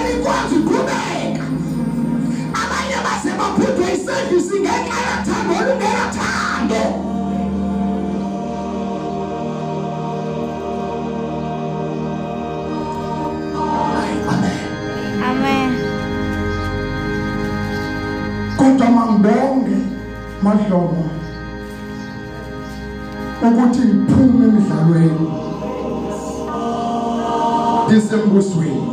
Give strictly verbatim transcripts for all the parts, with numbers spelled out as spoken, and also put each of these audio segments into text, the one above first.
Abanye kwazi kubeka. Abanye base baphethwe iservice ngenxa yothando olungenathando. Amen. Kodwa mangibonge mahlobo ukuthi ngiphume emidlalweni disembusweni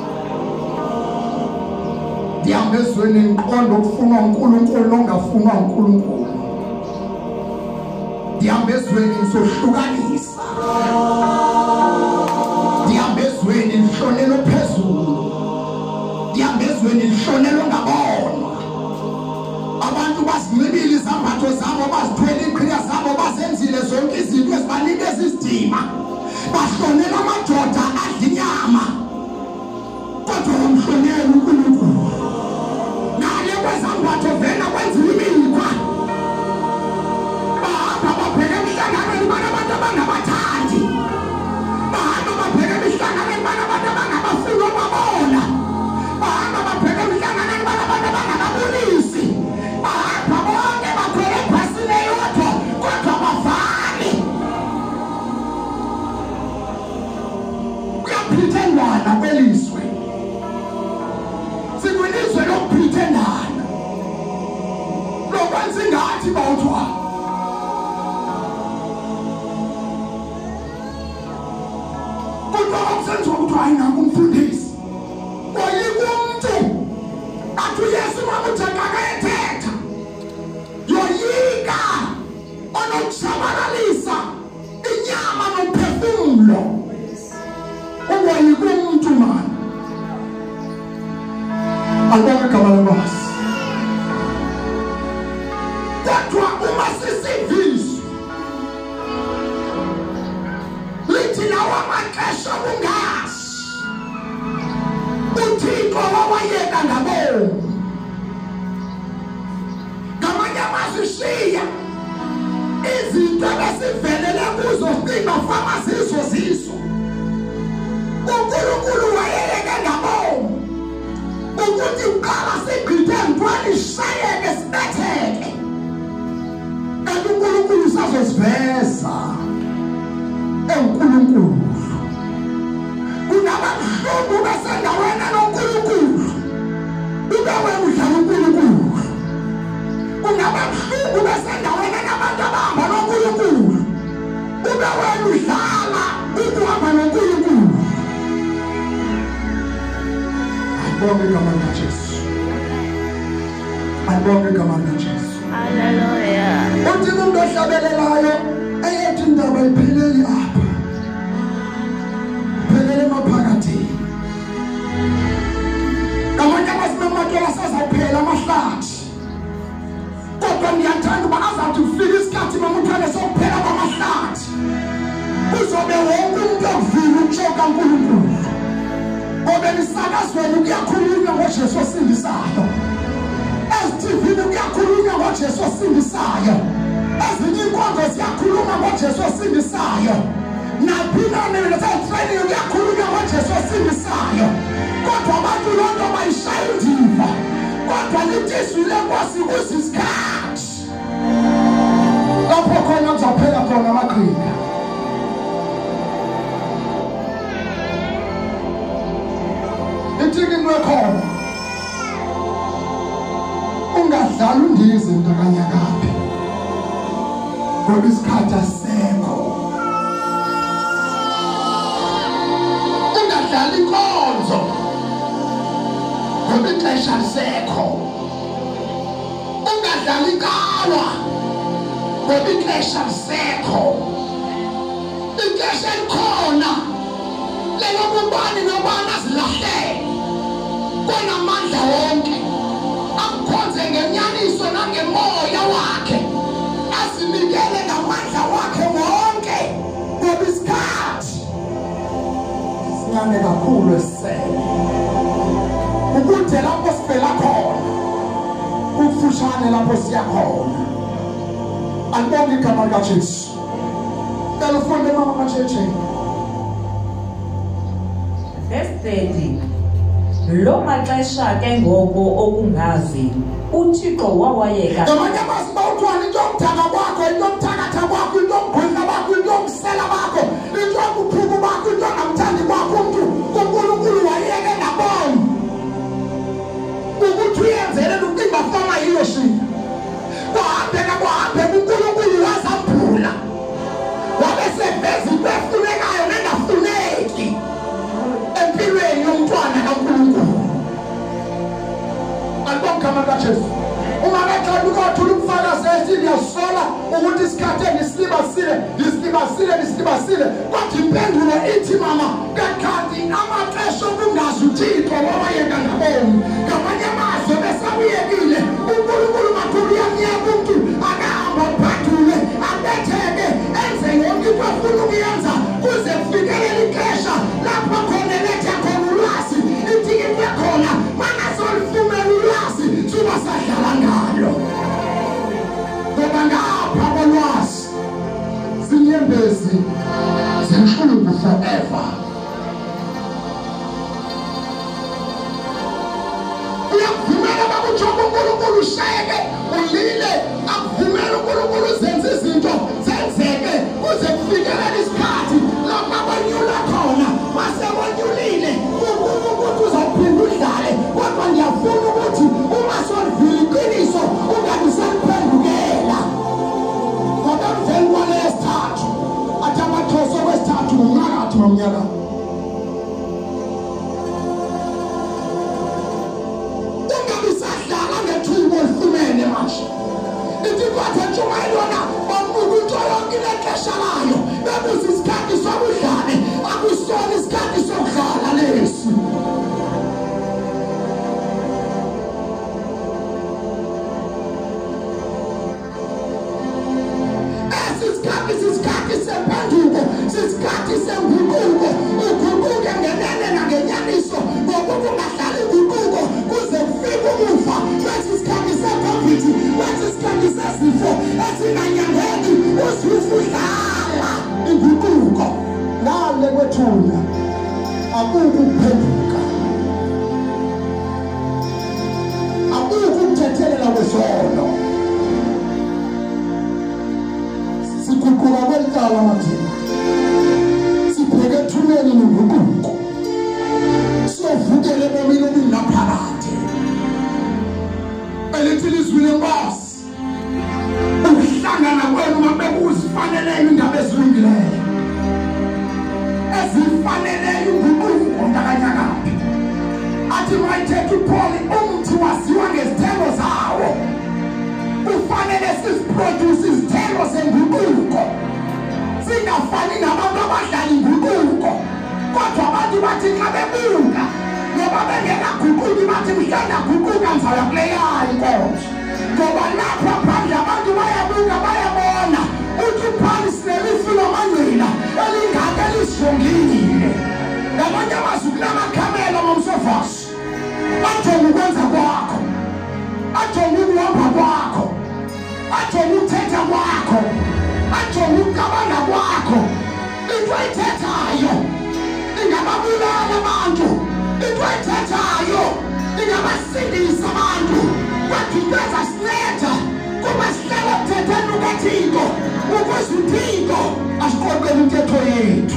ndiyambezweni ngiqonda okufunwa uNkulunkulu nongafunwa uNkulunkulu ndiyambezweni ngisohlukanisa ndiyambezweni ngihlonelo phezulu ndiyambezweni ngihlonelo ngabonwa abantu basinxibile izambatho zabo bazithwele iqhiya zabo bazenzile zonke izinto ezibanikeza isidima bahlonela amadoda adla inyama kodwa umhlonela uNkulunkulu ngale kwezambatho vena kwenziwa imikhwa bahamba babheke emhlanganweni banabantu abangabathandi bahamba babheke emhlanganweni banabantu abangabafuni ukubabona bahamba babheke emhlanganweni banabantu abangababulisi bahamba bonke bakhwele ebhasini eyodwa kodwa bavali kuyaphrithendwana kweliswe sikwelizwe lokuprithendana lokwenza ingathi bawuthwa kodwa akusenziwa ukuthi hayi nangu umfundisi koyikumuntu athi uyesu mamuthenga akayethetha yoyika onokusabalalisa inyama nomphefumulo ungoyikumuntu mani alibonge igama lenkosi kodwa uma sisivizwe lithi lawo amaxesha bungazi uThixo wawayeka ngabo ngamanye amazwi shiya izinto ebesivelele kuzo sima fama zizo zizo uNkulunkulu wayeleke ngabo ukuthi uqala sigqithe ntwani shayeke sibetheke kanti uNkulunkulu usazosiveza eNkulunkulu kunababuhlungu besendaweni noNkulunkulu ube wena udlala uNkulunkulu kunababuhlungu besendaweni nabantu abahamba noNkulunkulu ube wena udlala ukuhamba noNkulunkulu. Alibonge igama likaJesu. Alibonge igama likaJesu. Hallelujah. Uthi umuntu ohlabelelayo eyethi indaba ipheleli apha. Iphelele maphakathi. Ngamanye amazwi amakela sazaphela amahlathi. Kodwa ngiyathanda uba azathi ufika isikhathi mamuthane sokuphela kwamahlathi. Kuzobe wonke umuntu okuvila ukushoka uNkulunkulu. Ngoba emsakazweni kuyakhulunywa ngoJesu osindisayo. Ezithivini kuyakhulunywa ngoJesu osindisayo. Ezinye inkonzo ziyakhuluma ngoJesu osindisayo. Naphina netraining kuyakhulunywa ngoJesu osindisayo. Kodwa abantu lonto bayishaya indiva. Kodwa lithi izwi lenkosi kusisikhathi lapho khona kuzaphela khona amaqhinga. Itikini lwekhona ungadlala undize ntakanyakapi ngoba isikhathi asekho. Ungadlala inkonzo ngoba ixesha lisekho. Ungadlala ikawa ngoba ixesha lisekho. Ixesha likhona lelo kubani nobani azilahlele konamandla wonke amkhonze ngenyaniso nangemoya wakhe asinikele ngamandla wakhe wonke ngoba isikhathi sincane kakhulu esisele ukude lapho sivela khona ukufushane lapho siya khona. Alibonge igama likaJesu. Telephone mama macheche. Verse thirty. lo maxesha ke ngoko okungazi uThixo wawayeka ngamanye amazwi bawuthwala into yomthaka kwakho, into yomthakatha kwakho, into yomgwinqa bakho, into yomsela bakho, into yobuphuphu bakho, into angamthandi kwakho umntu kuNkulunkulu wayeke nabona ukuthi uyenzele ucinga fama yiyo shini kwahambeka kwahambeka uNkulunkulu wazamphula wabe seveza into efunekayo nengafuneki empilweni yomntwana kaNkulunkulu. Alibonke kaJesu. Uma beqala ukuthola ubufakazi esithi yasola ukuthi isikhathi engisilibasile isilibasile isilibasile kwathi impendulo ithi mama kanti amaxesha okungazi uThixo wawayeka ngaboni. Ngamanye amazwi besabuyekile uNkulunkulu makhulu yamnyaka umuntu akahamba phathule abetheke enze yonke into afuna ukuyenza kuze kufikelele ixesha lapho khona letha khona ulwazi itikiti yakhona mangasolifumela ulwazi suba sadlala ngalo ngoba ngapha kolwazi zinyembezi zinhlungu forever. Uyakuvumela bakujonga uNkulunkulu ushayeke ulile akuvumela uNkulunkulu zenze izinto zenzeke kuze kufikelele isikhathi lapho abanyula khona mase bonyulile ukuthi uzawuphinda udlale kodwa ngiyafuna ukuthi uma solivile iqiniso ungabisaliphendukela ngoba emveni kwalesithathu athi amathoso kwesithathu ngumnyakathi ngomnyaka ungabisadlala ngethuba olifumene manje ithi kwathe ntshumayelona bambuka into yonke ilexesha layo bebuza isikhathi sobudlane akusona isikhathi sokudlala lesi. Isikhathi sisikhathi sempenduko sisikhathi semguquko uguquke ngenene nangenyaniso ngokuthi ungahlali uguquko kuze kufike umufa kwethi isikhathi se-COVID kwethi isikhathi sesifo esinganyangeki usufudlala inguquko ngale kwethuna akukuphenduka akukuthethelela kwesono siguquka kwelicala mathina sibheke ethuneni nenguquko siyovukela ebomini obungaphakathi elithi lizwi lenkosi ukuhlangana kwenu mabekuzifaneleyo indaba ezilungileyo ezifaneleyo uguquko mntakanyakaphi athi mayithetha uPaul umthi waziwa ngezithelo zawo kufanele siziproduce izithelo zenguquko singafani nabantu abadlala inguquko kodwa abantu bathi nxa bebuka ngoba bengenaguquki bathi mhlawumbe aguquka nzala kuleyayo inkonzo ngoba lapha phandle abantu bayabuka bayabona uthi uPaul sinelifu lomangcina elingaka elisongile ngamanye amazwi kunamakhamela ngomsofasi ajonga ukwenza kwakho ajonga ukuhamba kwakho ajonga ukuthetha kwakho ajonga ukucabanga kwakho into ayithethayo ingababulala abantu into ayithethayo ingabasindisa abantu kwathikeza siletha kuba sihlala kuthetheni ukaThixo ukuze uThixo asiqoqele intetho yethu.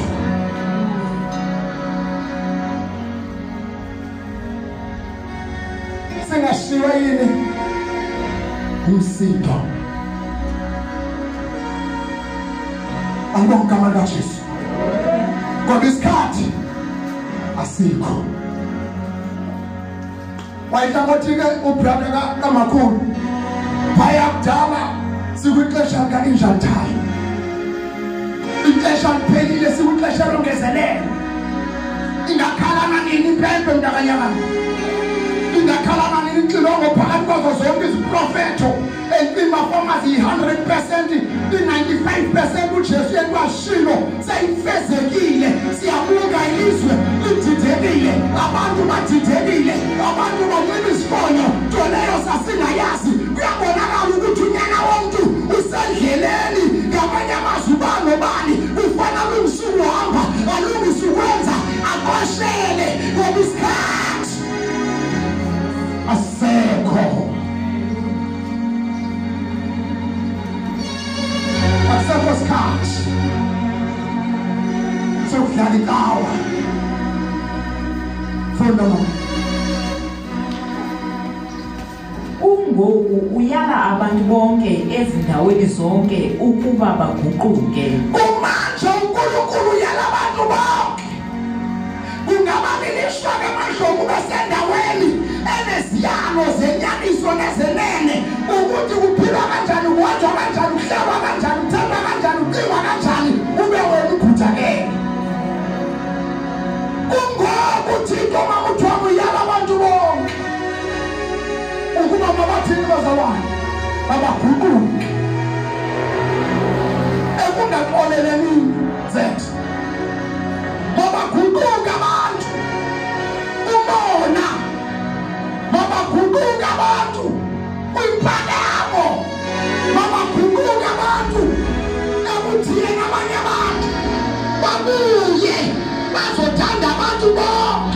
Sengashiwa yini umsitho angomgama kaJesu ngoba isikhathi asikho. Wayihlangothi-ke ubrother kamakhulu phaya kudala sikwixesha lika-Injury time ixesha liphelile sikwixesha longezelelo ingakhalana nini impempe mntakanyakana ingakhalana nini inxilongo phakathi kwazo zonke iziprofetho empimafoma ziyi-one hundred percent i-ninety-five percent uJesu yena washilo seyifezekile siyabuka ilizwe lididekile abantu badidekile abantu banxiba isifonyo nto leyo sasingayazi kuyabonakala ukuthi unyana womntu usendleleni ngamanye amazwi banobani ufana lumsuku hamba alungise ukwenza aqoshele ngoba isikhathi Funda mama. Kungoku uyala abantu bonke ezindaweni zonke ukuba baguquke. Kumanje uNkulunkulu uyala abantu bonke. Kungababilishwa ngamahlobo basendaweni enesiyalo zenyaniso nezenene ukuthi kuphilwa kanjani, kuhanjwa kanjani, kuhlelwa kanjani, kuthandwa kanjani, kucingwa kanjani, ube wena ukhuthalele. Kungoku Thixo mamuthiwa uyala abantu bonke ukuba mabathini bazalwane babaguquke ekungaxoleleni zethu. Mabaguquke abantu umona, mabaguquke abantu kwimpalamo, mabaguquke abantu ekuthiyeni abanye abantu babuye bazothanda abantu bonke.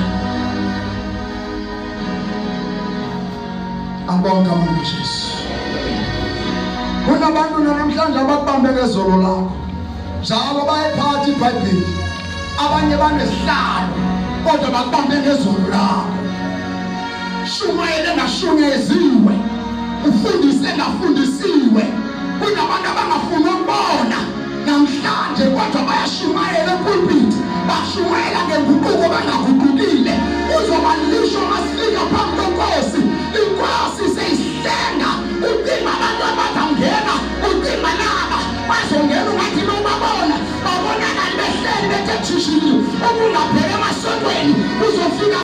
Abonke amandla Jesu. Kunabantu namhlanje ababambe ngezolo lakho njalo bayiphatha iBhayibheli, abanye banesihlalo kodwa bakubambe ngezolo lakho. Shumayele ngashumayeziwe, ufundise ngafundisiwe. Kunabantu abangafuni ukubona namhlanje kodwa bayashumayela epulpit, bashumayela ngenguquko bangaguqukile. Uzobalisho masifika phambi kwenkosi, inkosi seyihlenga ucima abantu abazangena, ucima laba bazongena ungathi babona babonakala behleli bethe thishini ukungabheka emasontweni uzofika